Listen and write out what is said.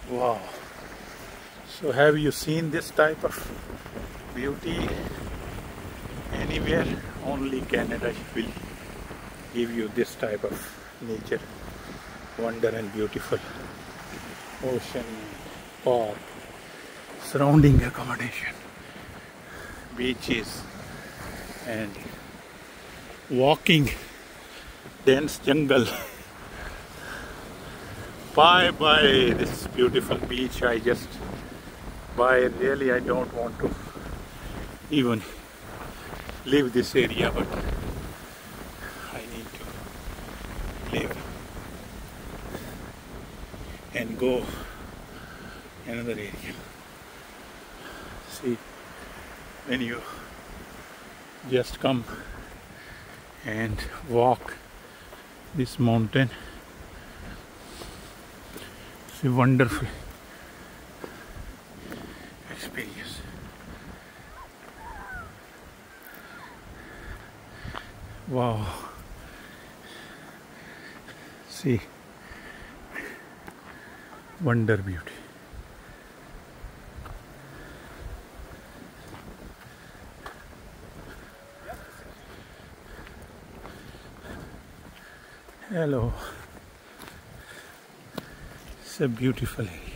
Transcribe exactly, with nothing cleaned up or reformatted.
Wow. So have you seen this type of beauty anywhere? Only Canada will give you this type of nature, wonder and beautiful ocean, park, surrounding accommodation, beaches and walking dense jungle. Bye bye this beautiful beach. I just bye really I don't want to even leave this area, but I need to leave and go another area. See, when you just come and walk this mountain, it's a wonderful experience. Wow. See, wonder beauty. Hello. It's a beautiful area.